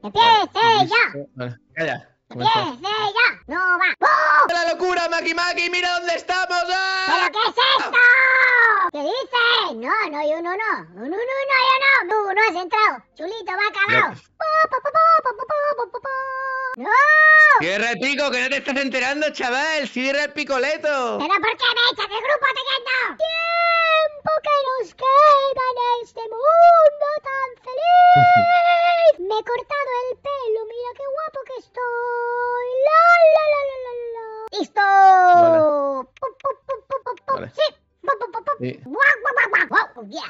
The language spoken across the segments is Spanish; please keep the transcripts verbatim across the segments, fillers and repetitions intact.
¡Empiece ya! Vale, calla. ¡Empiece ya! ¡No va! ¡Oh! ¡La locura, Maki Maki! ¡Mira dónde estamos! ¡Ah! ¿Pero qué es esto? ¿Qué dices? No, no, yo no, no. No, no, no, no, yo no. Tú no has entrado. Chulito, bacalao. No. Pa, pa, pa, pa, pa, pa, pa, pa, pa. ¡No! ¡Cierra el pico, que no te estás enterando, chaval! ¡Cierra el picoleto! ¿Pero por qué me echas del grupo, Tequendo? ¡Tiempo que nos queda en este mundo tan feliz! Me he cortado el pelo, mira qué guapo que estoy. ¡La, la, la, la, la, la! ¡Listo! Vale. Pum, pum, pum, pum, pum, pum. Vale. ¡Sí! ¡Pum, pum, pum, pum! Sí. ¡Guau, guau, guau, guau! ¡Guau! ¡Yeah!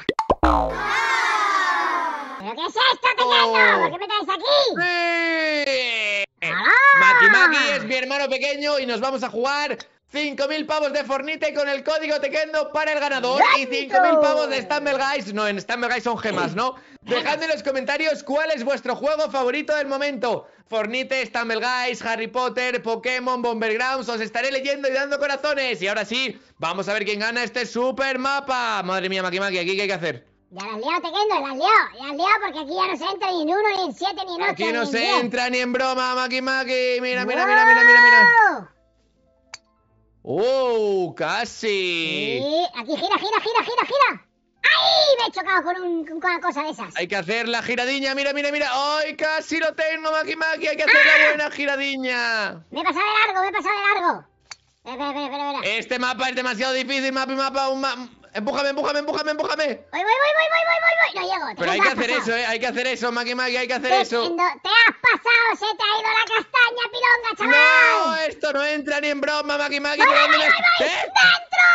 ¿Pero qué es esto, Tequendo? Oh. ¿Por qué me traes aquí? ¡Sí! ¡Hala! Maki Maki es mi hermano pequeño y nos vamos a jugar cinco mil pavos de Fortnite con el código Tequendo para el ganador y cinco mil pavos de Stumble Guys. No, en Stumble Guys son gemas, ¿no? Dejad en los comentarios cuál es vuestro juego favorito del momento. Fortnite, Stumble Guys, Harry Potter, Pokémon, Bomber Grounds. Os estaré leyendo y dando corazones. Y ahora sí, vamos a ver quién gana este super mapa. Madre mía, Maki Maki, ¿aquí qué hay que hacer? Ya la has liado, Tequendo, la has liado. Ya la has liado porque aquí ya no se entra ni en uno, ni en siete, ni en ocho. Aquí ni no en se diez. entra ni en broma, Maki Maki. Mira, mira, mira, mira, mira, mira. ¡Wow! ¡Oh, casi! Sí, aquí gira, gira, gira, gira, gira. ¡Ay! Me he chocado con, un, con una cosa de esas. Hay que hacer la giradiña, mira, mira, mira. ¡Ay, casi lo tengo, Maki Maki! Hay que hacer la buena giradiña. Me he pasado de largo, me he pasado de largo. Espera, espera, espera, espera. Este mapa es demasiado difícil, Mapi Mapa. Un ma... Empújame, empújame, empújame, empújame. Voy, voy, voy, voy, voy, voy, voy, voy. No llego. Pero hay que hacer eso, eh. Hay que hacer eso, Maki Maki, hay que hacer eso. Tequendo, te has pasado, se te ha ido la castaña, pilonga, No, chaval. esto no entra ni en broma, Maki Maki. ¡Voy, ¿Por voy, dónde voy, me... voy! ¿Eh? ¡Dentro!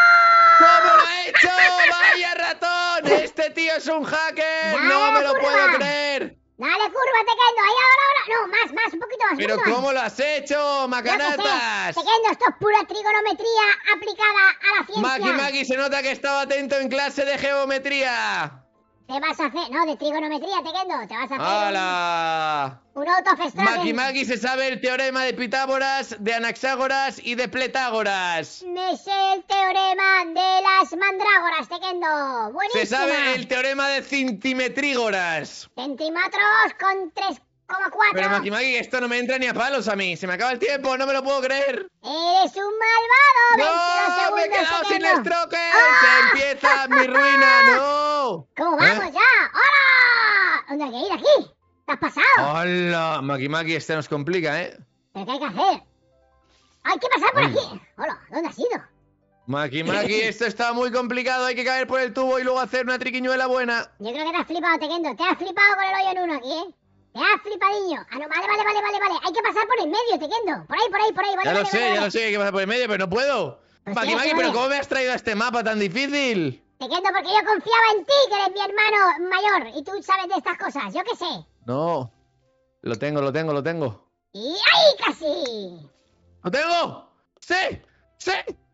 ¿Cómo lo ha hecho? ¡Vaya ratón! Este tío es un hacker. Dale No me lo curva. puedo creer. Dale curva, Tequendo, ahí ahora, ahora. No, más, más, un poquito más. Pero un poquito ¿cómo lo has hecho, más. Yo qué sé. Macanatas? Tequendo, esto es pura trigonometría aplicada a la ciencia. Maki Maki, se nota que estaba atento en clase de geometría. Te vas a hacer, no, de trigonometría, Tequendo, te vas a hacer ¡Hala! un, un autofestrado. Maki Maki se sabe el teorema de Pitágoras, de Anaxágoras y de Pletágoras. Me sé el teorema de las mandrágoras, Tequendo. Buenísima. Se sabe el teorema de centimetrígoras. Centímetros con tres coma cuatro. Pero Maki Maki, esto no me entra ni a palos a mí. Se me acaba el tiempo, no me lo puedo creer. Eres un malvado. ¡No! veintidós ¡Me he segundos, quedado sin Tequendo. stroker! ¡Ah! ¡Se empieza mi ruina! ¡No! ¿Cómo vamos ¿Eh? ya? ¡Hola! ¿Dónde hay que ir aquí? ¿Te has pasado? ¡Hola! Maki Maki, este nos complica, ¿eh? ¿Pero qué hay que hacer? Hay que pasar por Ay. aquí. Hola, ¿dónde has ido? Maki Maki, esto está muy complicado. Hay que caer por el tubo y luego hacer una triquiñuela buena. Yo creo que te has flipado, Tequendo. Te has flipado con el hoyo en uno aquí, ¿eh? Te has flipadillo. Ah, no, vale, vale, vale, vale, vale. Hay que pasar por el medio, Tequendo. Por ahí, por ahí, por ahí. Vale, Ya lo vale, sé, vale, ya vale. lo sé que hay que pasar por el medio, pero no puedo. Pues Maki sí, Maki, sí, pero vale. ¿cómo me has traído a este mapa tan difícil? Tequendo, porque yo confiaba en ti, que eres mi hermano mayor. Y tú sabes de estas cosas. Yo qué sé. No. Lo tengo, lo tengo, lo tengo. Y ahí casi. ¡Lo tengo! ¡Sí! ¡Sí!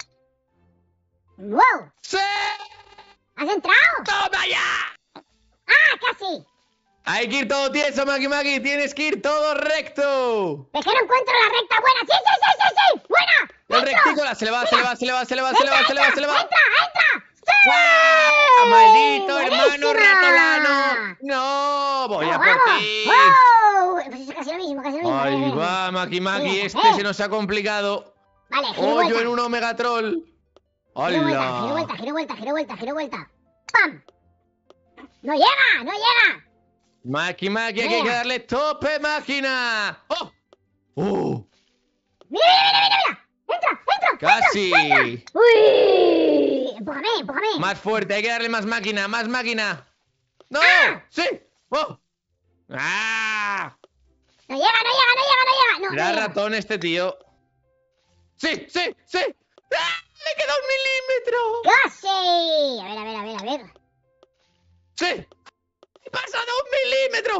¡Wow! ¡Sí! ¿Has entrado? ¡Toma ya! ¡Ah, casi! Hay que ir todo tieso, Maki Maki. Tienes que ir todo recto. Es que no encuentro la recta buena. ¡Sí, sí, sí, sí, sí! ¡Buena! El ¡Dentro! rectícola se le va, se le va, se le va, se le va, se le va, se le va, se le va. ¡Entra, entra! ¡Sí! ¡Ah, ¡Maldito hermano ¡Buenísima! ratolano! ¡No! ¡Voy a ¡Vamos, por vamos! ti! ¡Wow! Pues es casi lo mismo, casi lo mismo. Ahí Vale, va, vale. Maki Maki. Mira, Este eh. se nos ha complicado. Vale, giro Oh, vuelta. yo en un Omega Troll. Giro vuelta, giro ¡Hola! vuelta, giro vuelta, giro vuelta, giro vuelta. ¡Pam! ¡No llega! ¡No llega! Maki Maki, aquí hay que Mira. darle tope máquina. ¡Oh! ¡Uh! ¡Mira, mira, mira, mira, mira! ¡Entra, entra! ¡Casi! entra, entra! ¡Uy! ¡Empújame, empújame! Más fuerte, hay que darle más máquina, más máquina. ¡No! ¡Ah! ¡Sí! ¡Oh! ¡Ah! ¡No llega, no llega, no llega, no llega! No, no Era llega. ratón este tío. ¡Sí, sí, sí! ¡Ah! ¡Le queda un milímetro! ¡Casi! A ver, a ver, a ver, a ver. ¡Sí! ¡He pasado un milímetro!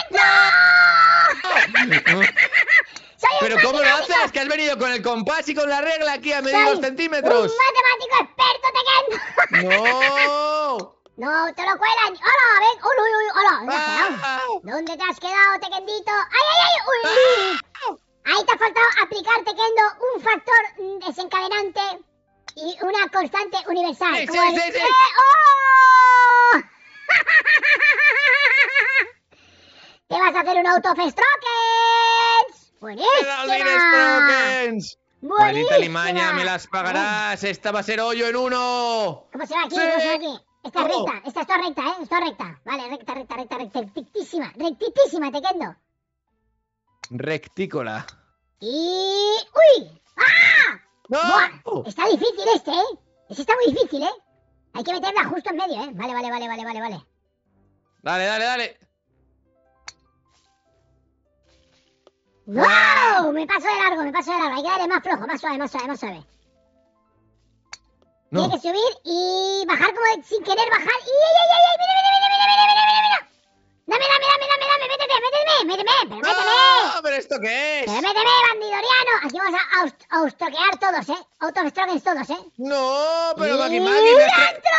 ¡No! ¡Soy un ¿Pero cómo lo matemático! haces? Que has venido con el compás y con la regla aquí a medir ¡Soy los centímetros. un matemático experto, Tequendo! ¡No! ¡No, te lo cuelan! ¡Hola, ven! ¡Uy, uy, uy! ¡Hola! ¿Dónde has quedado? ¡Ah! ¿Dónde te has quedado, Tequendito? ¡Ay, ay, ay! ¡Uy! ¡Ah! Ahí te ha faltado aplicar, Tequendo, un factor mm, desencadenante y una constante universal. Sí, como sí, el- sí, sí. ¡Eh! ¡Oh! te vas a hacer un Out of Strokens. ¡Buenísima! Maldita limaña, me las pagarás. Esta va a ser hoyo en uno. ¿Cómo se va aquí? Sí. ¿Cómo se va aquí? Esta es recta, esta es toda recta, ¿eh? Es toda recta. Vale, recta, recta, recta, recta, rectísima, rectísima, Tequendo. Rectícola. Y... ¡Uy! ¡Ah! ¡No! Buah, está difícil este, ¿eh? Este está muy difícil, ¿eh? Hay que meterla justo en medio, ¿eh? Vale, vale, vale, vale, vale, vale. Dale, dale, dale. ¡Wow! Me paso de largo, me paso de largo. Hay que darle más flojo, más suave, más suave, más suave. No. Tiene que subir y bajar como de- sin querer bajar. ¡Y, ay, ay, ay, ay! ¡Mira, mira, mira, mira, mira, mira, mira, mira! ¡Dame, dame, dame, dame, dame! ¡Métete, métete, méteme! ¡Pero méteme! ¡No! ¿Pero esto qué es? ¡Pero méteme, bandidoriano! Aquí vamos a aust- austroquear todos, ¿eh? Out of Strokens todos, ¿eh? No, pero Maki ¡Y Maki me tra- dentro!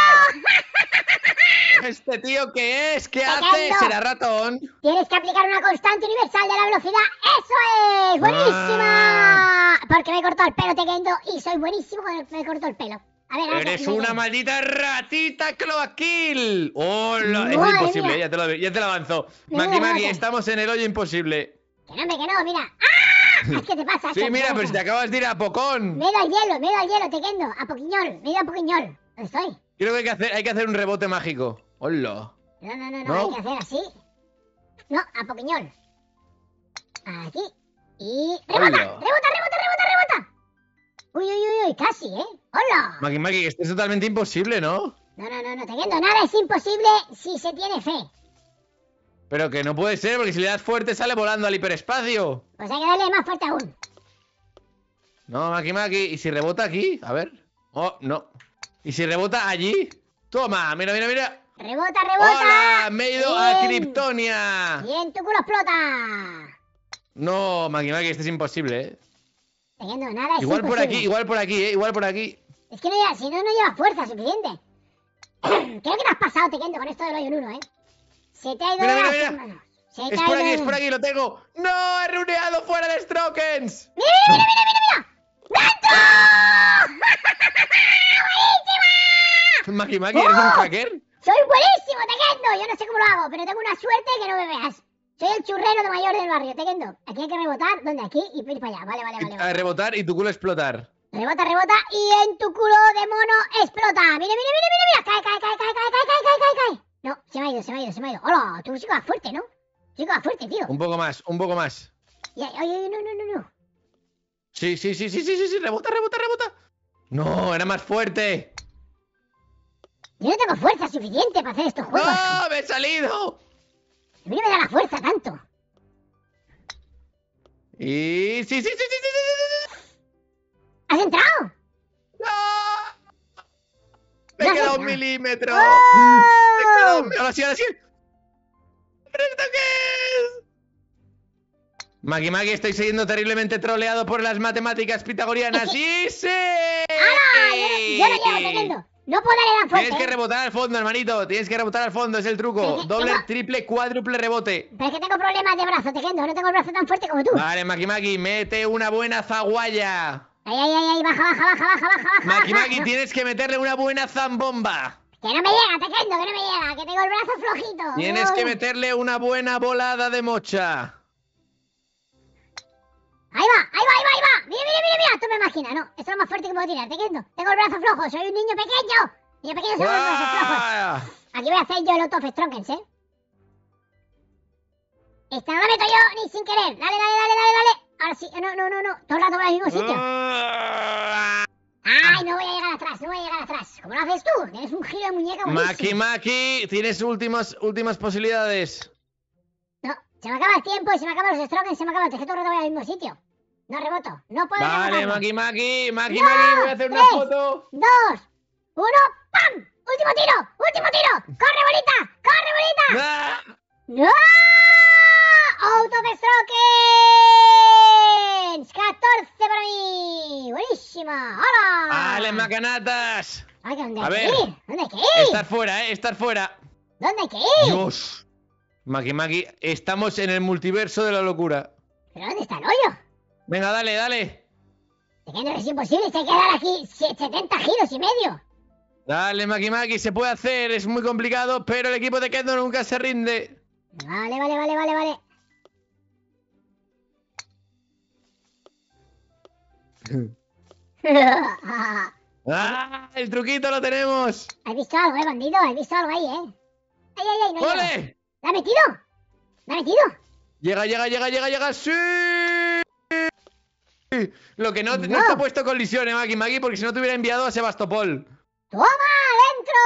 ¿Qué? ¿Este tío qué es? ¿Qué Tequendo. hace? ¿Será ratón? Tienes que aplicar una constante universal de la velocidad. ¡Eso es! ¡Buenísima! Porque me he cortado el pelo, Tequendo, y soy buenísimo cuando me corto el pelo. A ver, a ver, Eres me- una me- maldita ratita cloaquil. ¡Hola! Es Madre imposible, mía. ya te lo, ya te lo avanzo. Menudo Maki Maki, rebote. estamos en el hoyo imposible. Que no, hombre, que no, mira. ¡Ah! ¿Qué te pasa? Sí, ¿Qué te mira, pasa? pero si te acabas de ir a Pocón. Me he ido al hielo, me he ido al hielo, Tequendo. A Poquiñol, me he ido a Poquiñol. ¿Dónde estoy? Creo que hay que hacer, hay que hacer un rebote mágico. ¡Hola! No, no, no, no, ¿No? hay que hacer así. No, a Poquiñol. Aquí. Y... ¡Rebota! Hola. ¡Rebota, rebota, rebota, rebota! Uy, uy, uy, uy, casi, ¿eh? ¡Hola! Maki Maki, esto es totalmente imposible, ¿no? No, no, no, no, Tequendo, nada es imposible si se tiene fe. Pero que no puede ser, porque si le das fuerte sale volando al hiperespacio. Pues hay que darle más fuerte aún. No, Maki Maki. ¿Y si rebota aquí? A ver. Oh, no. ¿Y si rebota allí? Toma, mira, mira, mira. ¡Rebota, rebota! ¡Hola! Me he ido a Bien. Kryptonia. Y en tu culo explota. No, Maki Maki, esto es imposible, ¿eh? Tequendo, nada es Igual por imposible. aquí, igual por aquí, ¿eh? Igual por aquí. Es que no lleva, si no, no lleva fuerza suficiente. Creo que te has pasado, Tequendo, con esto del hoyo en uno, ¿eh? Se te ha ido Mira, de mira, las mira. manos. Se te Es ha por ido aquí, de- es por aquí, lo tengo. ¡No! ¡He runeado fuera de Strokens! ¡Mira, mira, mira, mira, mira! ¡Dentro! ¡Buenísima! Maki Maki, ¿eres un ¡Oh! hacker? ¡Soy buenísimo, Tequendo! Yo no sé cómo lo hago, pero tengo una suerte que no me veas. Soy el churrero de mayor del barrio, Tequendo. Aquí hay que rebotar, ¿dónde? Aquí y ir para allá. Vale, vale, vale. A vale. rebotar y tu culo explotar. Rebota, rebota y en tu culo de mono explota. Mira, mira, mira, mira, mira. Cae, cae, cae, cae, cae, cae, cae, cae, cae, cae. No, se me ha ido, se me ha ido, se me ha ido. Hola, tú sí que vas fuerte, ¿no? Sí que vas fuerte, tío. Un poco más, un poco más. Y, ay, ay, no, no, no, no. Sí, sí, sí, sí, sí, sí, sí, rebota, rebota, rebota. No, era más fuerte. Yo no tengo fuerza suficiente para hacer estos juegos. ¡No! ¡Me he salido! A mí no me da la fuerza tanto. Y... ¡Sí, sí, sí, sí, sí, sí, sí, sí! ¿Has entrado? ¡No! Me No he quedado sé. un milímetro. ¡Oh! Me he quedado un... Ahora sí, ahora sí. ¿Pero esto qué es? Maki Maki, estoy siendo terriblemente troleado por las matemáticas pitagorianas. ¡Y sí! ¡Hala! Yo no, yo no llego, Tequendo. No puedo darle tan fuerte. Tienes que ¿eh? rebotar al fondo, hermanito. Tienes que rebotar al fondo, es el truco. Pero que- Doble, tengo- triple, cuádruple rebote. Pero es que tengo problemas de brazo, Tequendo. No tengo el brazo tan fuerte como tú. Vale, Maki Maki, mete una buena zaguaya. Ay, ay, ay, ay, baja, baja, baja, baja, baja, baja. Maki baja. Maki, No, tienes que meterle una buena zambomba. que no me llega, Tequendo, que no me llega. Que tengo el brazo flojito. Tienes Uy. que meterle una buena volada de mocha. Ahí va, ahí va, ahí va, ahí va. Mira, mira, mira, mira. Tú me imaginas, ¿no? Esto es lo más fuerte que puedo tirar, Tequendo. Tengo el brazo flojo, soy un niño pequeño. Niño pequeño son los brazos flojos. ¡Ah! Aquí voy a hacer yo el Out of Strokens, ¿eh? Esta no la meto yo ni sin querer. Dale, dale, dale, dale, dale. Ahora sí, no, no, no, no. Todo el rato voy al mismo sitio. ¡Ah! Ay, no voy a llegar atrás, no voy a llegar atrás. ¿Cómo lo haces tú? Tienes un giro de muñeca Maki buenísimo. Maki, tienes últimas, últimas posibilidades. No, se me acaba el tiempo y se me acaban los Strokens, se me acaba el teje, todo el rato voy al mismo sitio. No reboto, no puedo Vale, rebotarlo. Maki Maki, Maki No, Maki, voy a hacer una tres. foto. Dos, uno, ¡pam! ¡Último tiro! ¡Último tiro! ¡Corre, bolita! ¡Corre, bolita! ¡Ah! ¡No! ¡Out of Strokens! ¡catorce para mí! ¡Buenísima! ¡Hola! ¡Vale, macanatas! Ay, ¿dónde A hay que ver. ir? ¿Dónde hay que ir? Estar fuera, eh, estar fuera. ¿Dónde hay que ir? Dios. Maki Maki, estamos en el multiverso de la locura. ¿Pero dónde está el hoyo? Venga, dale, dale. ¿De qué no es imposible? Se hay que dar aquí setenta giros y medio. Dale, Maki Maki, se puede hacer, es muy complicado, pero el equipo de Kendo nunca se rinde. Vale, vale, vale, vale, vale. ¡Ah! ¡El truquito lo tenemos! ¿Has visto algo, eh, bandido? ¿Has visto algo ahí, eh? ¡Ay, ay, ay! No llega. ¡Ole! ¿La ha metido? ¿La ha metido? Llega, llega, llega, llega, llega. ¡Sí! Lo que no, no. No. está puesto colisión, eh, Maki Maki, porque si no te hubiera enviado a Sebastopol. ¡Toma! ¡Dentro!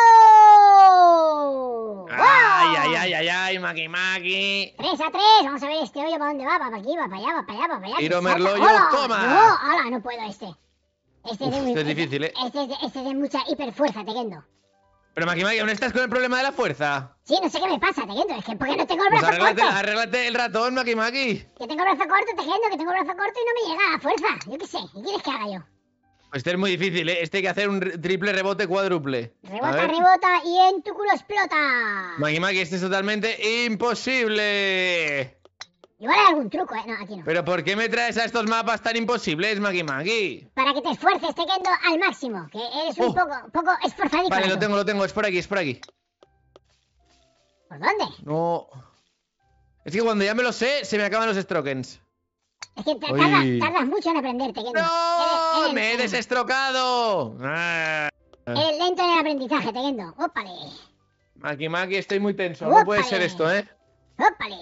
¡Ay, ay, ay, ay, ay, Maki Maki! tres a tres. Vamos a ver este hoyo para dónde va. Va para aquí, va para allá, va para allá, va para allá. Tiro Que salta. merlollo, ¡Hola! toma. No, ¡hala! No puedo este. Este Uf, es de muy... este es difícil, eh. Este es de, este es de mucha hiperfuerza, Tequendo. Pero Maki Maki, ¿aún estás con el problema de la fuerza? Sí, no sé qué me pasa, Tequendo. Es que porque no tengo el Pues brazo arréglate, corto. arréglate el ratón, Maki Maki. Que tengo el brazo corto, Tequendo, que tengo el brazo corto y no me llega la fuerza. Yo qué sé. ¿Qué quieres que haga yo? Pues este es muy difícil, ¿eh? Este hay que hacer un re- triple rebote cuádruple. A Rebota, ver. rebota y en tu culo explota. Maki Maki, este es totalmente imposible. Igual hay algún truco, ¿eh? No, aquí no. ¿Pero por qué me traes a estos mapas tan imposibles, Maki Maki? Para que te esfuerces, Tequendo, al máximo. Que eres un Oh. poco, poco esforzadico. Vale, lo tú. tengo, lo tengo. Es por aquí, es por aquí. ¿Por dónde? No. Es que cuando ya me lo sé, se me acaban los strokens. Es que te- Uy. tardas, tardas mucho en aprender, Tequendo. ¡No! Eres- eres- ¡Me he eres- desestrocado! Ah. eres lento en el aprendizaje, Tequendo. Ópale. Maki Maki, estoy muy tenso. No puede Ópale. ser esto, ¿eh? Ópale.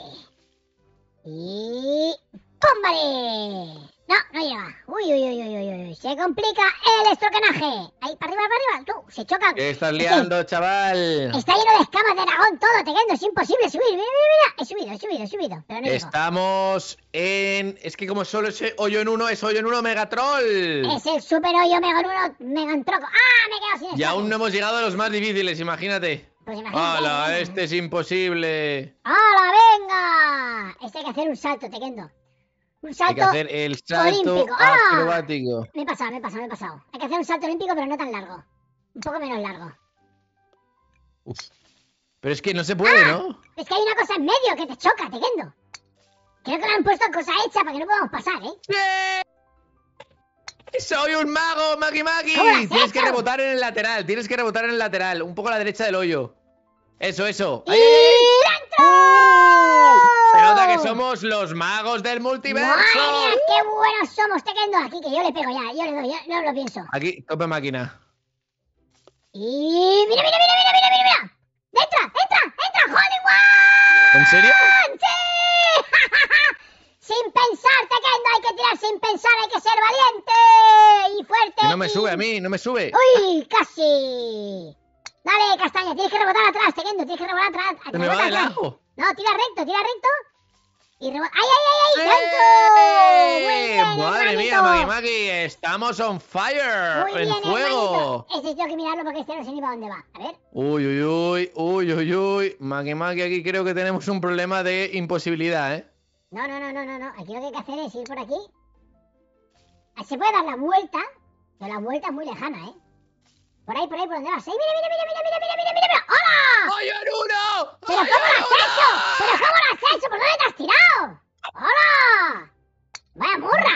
Y... ¡Pómbale! No, no llega. Uy, uy, uy, uy, uy, uy. Se complica el estroquenaje. Ahí, para arriba, para arriba. Tú, se chocan. ¿Qué estás Es que liando, chaval? Está lleno de escamas de dragón todo, Tequendo. Es imposible subir. Mira, mira, mira. He subido, he subido, he subido. Pero no llego. Estamos en... Es que como solo ese hoyo en uno, es hoyo en uno Megatroll. Es el super hoyo mega en uno, mega en troco. ¡Ah! Me he quedado sin Y escape. aún no hemos llegado a los más difíciles, imagínate. Pues imagínate. ¡Hala! venga. Este es imposible. ¡Hala, venga! Este hay que hacer un salto, Tequendo. Un Hay salto... que hacer el salto olímpico. ¡Ah! acrobático. Me he pasado, me he pasado, me he pasado. Hay que hacer un salto olímpico, pero no tan largo. Un poco menos largo. Uf. Pero es que no se puede, ¿no? Es que hay una cosa en medio que te choca, Tequendo. Creo que le han puesto cosa hecha para que no podamos pasar, ¿eh? ¡Sí! ¡Soy un mago, Maki Maki! ¿Cómo lo has Tienes que hecho? rebotar en el lateral, tienes que rebotar en el lateral, un poco a la derecha del hoyo. Eso, eso. ¡Y ¡Ay, ay, ay! dentro! Se nota que somos los magos del multiverso. ¡Madre mía, qué buenos somos, Tequendo! Aquí, que yo le pego ya, yo le doy, yo no lo pienso. Aquí, tope máquina. Y... ¡Mira, mira, mira, mira, mira, mira, mira! ¡Entra, entra, entra! ¡Hollywood! ¿En serio? ¡Sí! Sin pensar, Tequendo, hay que tirar sin pensar, hay que ser valiente y fuerte. Que no me y- sube a mí, no me sube. ¡Uy! ¡Casi! Dale, castaña, tienes que rebotar atrás, Tequendo, tienes que rebotar atrás. Se me va rebota de atrás. lado. No, tira recto, tira recto. Y rebota. ¡Ay, ay, ay, ay! ¡Dentro! Muy ¡Eh! bien, ¡Madre mía, hermanito. Maki Maki! ¡Estamos on fire! Muy ¡En bien, fuego! hermanito. Este tengo que mirarlo porque este no sé ni para dónde va. A ver. Uy, uy, uy, uy, uy, uy. Maki Maki, aquí creo que tenemos un problema de imposibilidad, ¿eh? No, no, no, no, no, no. Aquí lo que hay que hacer es ir por aquí. Se puede dar la vuelta, pero la vuelta es muy lejana, ¿eh? Por ahí, por ahí, por donde vas. ¡Ay, mira, mira, mira, mira, mira, mira, mira, mira, mira! ¡Hola! ¡Hoyo en uno! ¿Pero ¡Hoyo cómo lo en has uno! hecho? ¿Pero cómo lo has hecho? ¿Por dónde te has tirado? ¡Hola! ¡Vaya murra!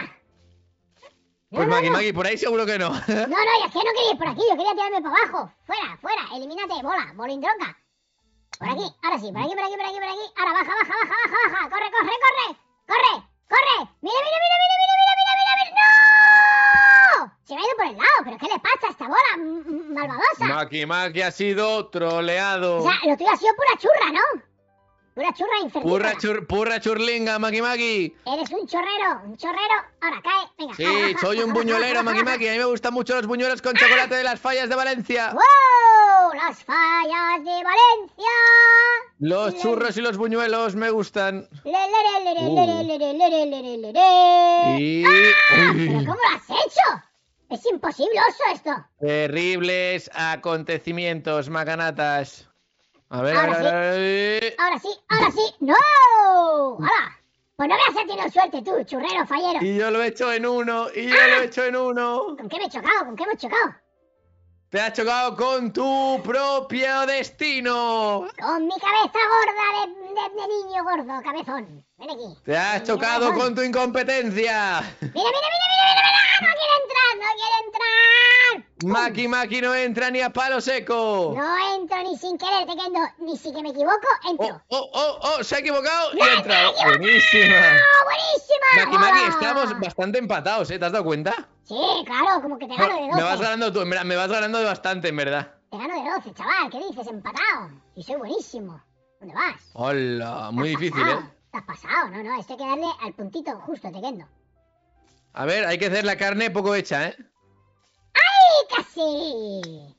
No, Pues no, Maki no. Maki, por ahí seguro que no. No, no, yo es que no quería ir por aquí, yo quería tirarme para abajo. Fuera, fuera, elimínate, bola, bolindronca. Por aquí, ahora sí, por aquí, por aquí, por aquí, por aquí. Ahora baja, baja, baja, baja, baja. Corre, corre, corre. Corre, corre. Mira, mira, mira, mira, mira, mira, mira, mira, mira. ¡No! Se me ha ido por el lado, pero ¿qué le pasa a esta bola m- m- malvadosa? Maki Maki ha sido troleado. O sea, lo tuyo ha sido pura churra, ¿no? Pura churra infertícola. Purra, chur, purra churlinga, Maki Maki. Eres un chorrero, un chorrero. Ahora cae, venga. Sí, soy un buñuelero, Maki Maki. A mí me gustan mucho los buñuelos con chocolate de las fallas de Valencia. ¡Wow! Las fallas de Valencia. Los churros y los buñuelos me gustan. Le, le, le, le, le, Uh. le, le, le, le, le, le, le, le. Y... ¡Ah! Uy. ¿Pero cómo lo has hecho? Es imposible, oso, esto. Terribles acontecimientos, macanatas. A ver, a Ahora ver, a ver. Ahora sí, ahora sí. ¡No! ¡Hala! Pues no veas a tenido suerte tú, churrero fallero. Y yo lo he hecho en uno, y yo lo he hecho en uno. ¿Con qué me he chocado? ¿Con qué hemos chocado? Te has chocado con tu propio destino. Con mi cabeza gorda de de, de niño gordo, cabezón. Ven aquí. Te has Niño chocado cabezón. con tu incompetencia. Mira, mira, mira, mira, mira, mira. No quiere entrar, no quiere entrar. Maki Maki no entra ni a palo seco. No entro ni sin querer, Tequendo. Ni si que me equivoco, Oh, entro. oh, oh, oh, se ha equivocado y ¡No, ha me he entrado. equivocado! Buenísima. ¡Buenísima! Maki Maki, ¡Hola! estamos bastante empatados, ¿eh? ¿Te has dado cuenta? Sí, claro, como que te gano de Me vas doce. ganando tú, en verdad, me vas ganando de bastante, en verdad. Te gano de doce, chaval. ¿Qué dices? Empatado. Y soy buenísimo. ¿Dónde vas? Hola, muy ¿Te has difícil, pasado? ¿eh? Te has pasado. No, no, esto hay que darle al puntito justo, Tequendo. A ver, hay que hacer la carne poco hecha, ¿eh? ¡Ay, casi!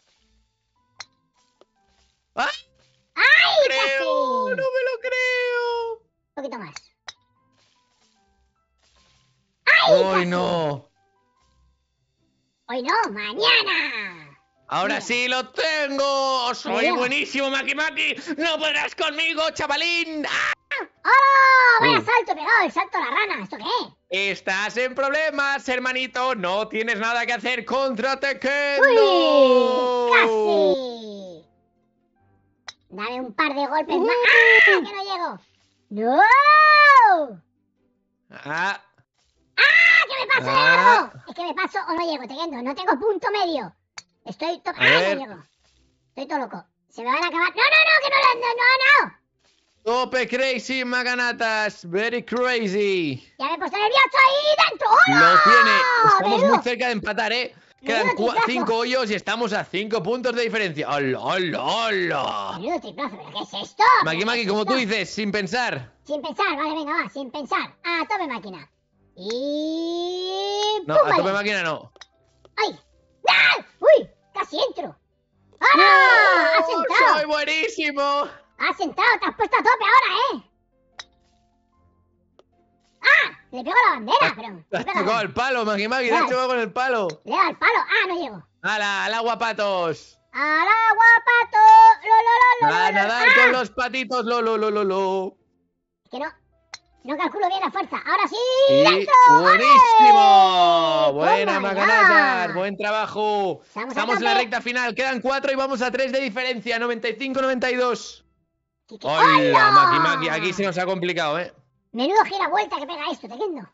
¡Ah! ¡Ay, Creo, casi! no me lo creo. Un poquito más. ¡Ay, no! Hoy no, mañana. ¡Ahora Mira. sí lo tengo! ¡Soy Mira. buenísimo, Maki Maki! ¡No podrás conmigo, chavalín! ¡Ah! ¡Hola! ¡Vaya Uh. salto pegado! ¡El salto a la rana! ¿Esto qué es? Estás en problemas, hermanito. No tienes nada que hacer contra Tequendo. ¡Uy! ¡Casi! Dame un par de golpes más. ¡Ah! ¡Que no llego! ¡No! Ah, ¡Ah! ¡Que me paso de Ah. largo! Es que me paso o no llego, Tequendo. No tengo punto medio. Estoy... To... A ¡Ah! ver. No llego. Estoy todo loco. Se me van a acabar... ¡No, no, no! ¡Que no lo... no, no, no! tope crazy, Maganatas. Very crazy. Ya me he puesto nervioso ahí dentro. ¡Hola! Lo tiene. Estamos Menudo- muy cerca de empatar, ¿eh? Quedan Menudo cua- triplazo. cinco hoyos y estamos a cinco puntos de diferencia. ¡Hola, hola, hola! Menudo triplazo, ¿pero qué es esto? Maki ¿Pero Maki, qué es como esto? tú dices, sin pensar. Sin pensar, vale, venga, va, sin pensar. A tope máquina. Y... No, a ¡púmbale! tope máquina no. ¡Ay! ¡Ah! ¡Uy! ¡Casi entro! ¡Ahora! ¡Has ¡No! entrado! ¡Soy buenísimo! ¡Has entrado! ¡Te has puesto a tope ahora, eh! ¡Ah! Le pego la bandera, pero... Te le has pego- tocado el palo, Maki Maki. Te has Vale. chocado con el palo. Le he dado al palo. ¡Ah, no llego! ¡Hala, al agua, patos! ¡Al agua, pato! ¡Lo, lo, lo, lo, A lo, lo! nadar ¡Ah! con los patitos, lo, lo, lo, lo, lo. Es que no... No calculo bien la fuerza. ¡Ahora sí! Y ¡Dentro! buenísimo. ¡Ale! Buena, ¡Toma Macanatas. ya! Buen trabajo. Estamos a Estamos en la tope. recta final. Quedan cuatro y vamos a tres de diferencia. noventa y cinco noventa y dos. ¿Qué- qué- Hola, ¡Hola! Maki Maki. Aquí se nos ha complicado, ¿eh? Menudo gira vuelta que pega esto, Tequendo.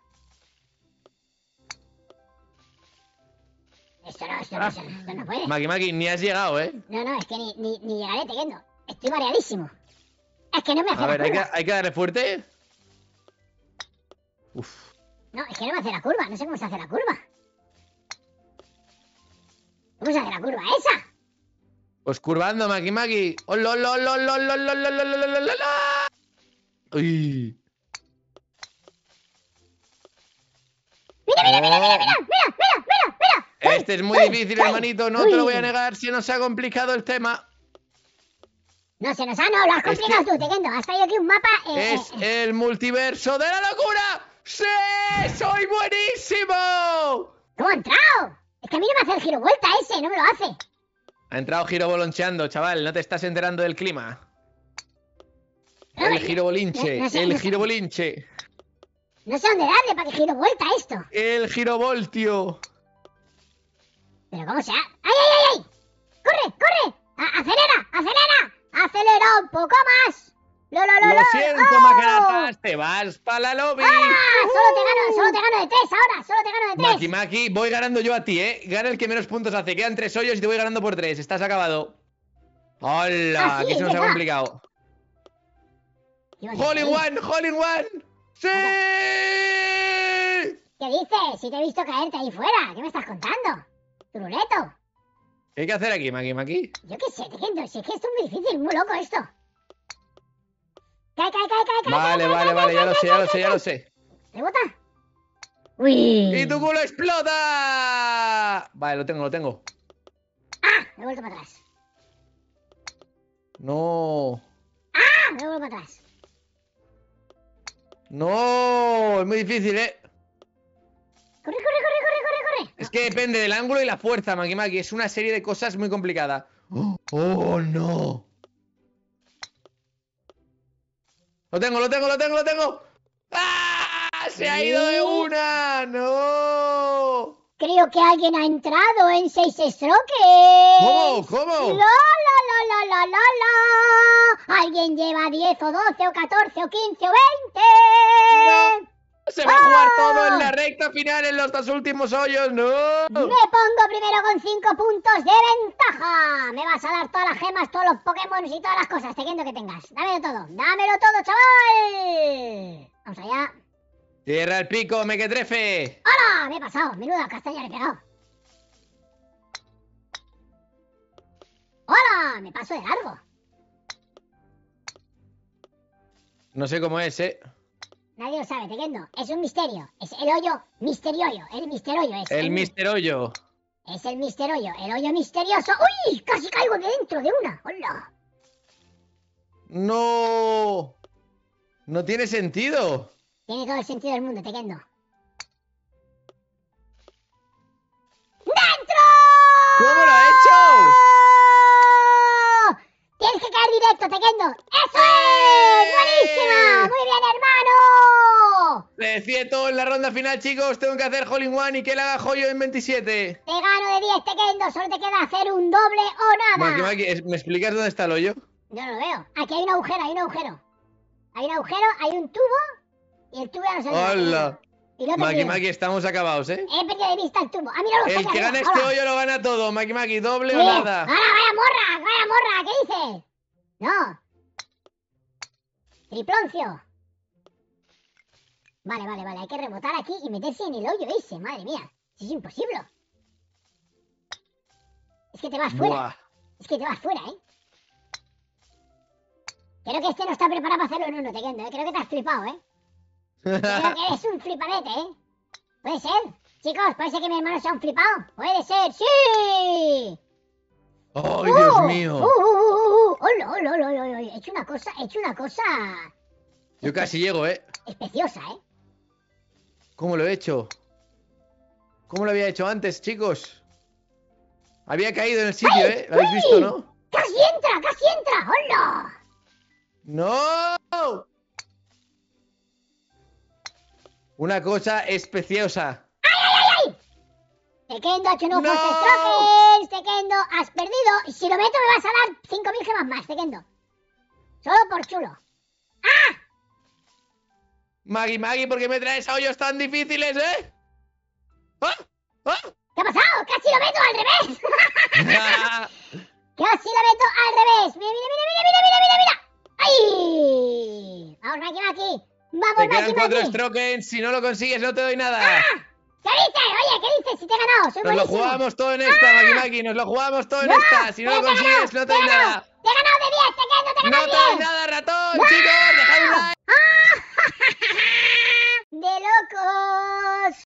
Esto no, esto no, esto no, esto no puede. Maki Maki, ni has llegado, ¿eh? No, no, es que ni, ni, ni llegaré, Tequendo. Estoy mareadísimo. Es que no me hace A la ver, hay que, curva. hay que darle fuerte. Uf. No, es que no me hace la curva. No sé cómo se hace la curva. ¿Cómo se hace la curva esa? Pues curvando, Maki Maki. ¡Hola, hola, hola, hola, hola, hola, hola, hola, hola, hola, hola! Uy. ¡Mira, mira, mira, mira, mira! ¡Mira, mira, mira, mira! Este es muy ¡Uy, difícil, uy, hermanito. No uy! te lo voy a negar. Se nos ha complicado el tema. No se nos ha, no, lo has complicado Este- tú, Tequendo. Has traído aquí un mapa. Eh, Es eh, eh. el multiverso de la locura. ¡Sí! ¡Soy buenísimo! ¿Cómo ha entrado? Es que a mí no me hace el giro vuelta ese, no me lo hace. Ha entrado giro boloncheando, chaval. No te estás enterando del clima. No, El no- giro bolinche. no sé, El no sé. giro bolinche. No sé dónde darle para que giro vuelta esto. El girovoltio. Pero ¿cómo se ha...? ¡Ay, ay, ay, ay! ¡Corre, corre! A- ¡Acelera, acelera! ¡Acelera un poco más! ¡Lo, lo, lo, Lo lo! siento, ¡Oh! Macanatas. Te vas para la lobby. ¡Ah! Solo te gano, solo te gano de tres ahora. Solo te gano de tres. Maki Maki, voy ganando yo a ti, ¿eh? Gana el que menos puntos hace. Quedan tres hoyos y te voy ganando por tres. Estás acabado. ¡Hola! Ah, sí, Aquí se nos ha verdad. complicado. Ibas a ¡Hole in reír. one! ¡Hole in one! ¡Sí! ¿Qué dices? Si te he visto caerte ahí fuera. ¿Qué me estás contando? Turuleto. ¿Qué hay que hacer aquí, Maki Maki? Yo qué sé, Tequendo. Si es que esto es muy difícil, muy loco esto. Cae, cae, cae, cae, cae. Vale, cae, vale, cae, vale, cae, ya lo cae, sé, ya cae, lo sé, cae, ya cae. lo sé. ¿Rebota? Uy. ¡Y tu culo explota! Vale, lo tengo, lo tengo. ¡Ah! Me he vuelto para atrás. No. ¡Ah! Me he vuelto para atrás. No, es muy difícil, ¿eh? Corre, corre, corre, corre, corre, corre. Es que depende del ángulo y la fuerza, Maki Maki. Es una serie de cosas muy complicada. ¡Oh, oh, no! Lo tengo, lo tengo, lo tengo, lo tengo. ¡Ah! ¡Se ha ido de una! ¡No! Creo que alguien ha entrado en seis strokes. ¿Cómo? ¿Cómo? La, la, la, la, la, la, la. Alguien lleva diez o doce o catorce o quince o veinte. No. Se va a jugar ¡Ah! todo en la recta final, en los dos últimos hoyos. ¡No! Me pongo primero con cinco puntos de ventaja. Me vas a dar todas las gemas, todos los Pokémon y todas las cosas, tequendo que tengas. Dámelo todo, dámelo todo, chaval. Vamos allá. Cierra el pico, mequetrefe. ¡Hala! Me he pasado, menuda castaña le he pegado. ¡Hola! Me paso de largo. No sé cómo es, ¿eh? Nadie lo sabe, Tequendo. Es un misterio. Es el hoyo misterioso. El misterioso es. El Mister Hoyo. Es el misterioso. El hoyo misterioso. ¡Uy! Casi caigo de dentro de una. ¡Hola! No. No tiene sentido. Tiene todo el sentido del mundo, Tequendo. ¡Dentro! ¿Cómo lo ha hecho? Tienes que caer directo, Tequendo. ¡Eso es! ¡Buenísima! ¡Muy bien, hermano! Le decía todo en la ronda final, chicos. Tengo que hacer hole in one y que le haga joyo en veintisiete. Te gano de diez, Tequendo. Solo te queda hacer un doble o nada. Maki, Maki, es- ¿me explicas dónde está el hoyo? Yo no lo veo. Aquí hay un agujero, hay un agujero. Hay un agujero, hay un tubo. Y el tubo ya no se ve. ¡Hola! Y lo he Maki, perdido. Maki, estamos acabados, ¿eh? He perdido de vista el tubo. Ah, mira, lo El que gana este hoyo lo gana todo. Maki, Maki, doble o Muy bien. nada. Ahora, vaya morra, vaya morra, ¿qué dices? No. Triploncio. Vale, vale, vale. Hay que rebotar aquí y meterse en el hoyo ese. Madre mía. Eso es imposible. Es que te vas fuera. Buah. Es que te vas fuera, ¿eh? Creo que este no está preparado para hacerlo en uno, Tequendo, ¿eh? Creo que te has flipado, ¿eh? Creo que eres un flipadete, ¿eh? ¿Puede ser? Chicos, ¿puede ser que mi hermano sea un flipado? ¡Puede ser! ¡Sí! ¡Ay, Dios ¡Uh! mío! ¡Uh, uh, uh, uh! ¡Hola, hola, hola, hola! He hecho una cosa, he hecho una cosa Yo casi llego, ¿eh? especiosa, ¿eh? ¿Cómo lo he hecho? ¿Cómo lo había hecho antes, chicos? Había caído en el sitio, ¿eh? ¿Lo habéis visto, no? ¡Casi entra, casi entra! ¡Hola! ¡No! Una cosa especiosa. Tequendo ha hecho unos ¡No! force strokes. Tequendo, has perdido. Y si lo meto me vas a dar cinco mil gemas más, Tequendo. Solo por chulo. Maggie, Maggie, ¿por qué me traes a hoyos tan difíciles, eh? ¡Ah! ¡Ah! ¿Qué ha pasado? ¡Casi lo meto al revés! ¡Casi lo meto al revés! ¡Mira, mira, mira, mira, mira, mira, mira! ¡Ay! Vamos, Maki, Maki. Vamos, Te Maki, quedan cuatro Maki. strokes. Si no lo consigues, no te doy nada. ¿Qué dices? Oye, ¿qué dices? Si te he ganado, soy Nos lo buenísimo. jugamos todo en esta, Maggie, Maggie. Nos lo jugamos todo en No, esta. Si no pero lo te he consigues, ganado, no te te he doy ganado. nada. Te he ganado de diez, Tequendo, te he No ganado te de doy diez. nada, ratón, chicos. Dejad un like. ¡De locos!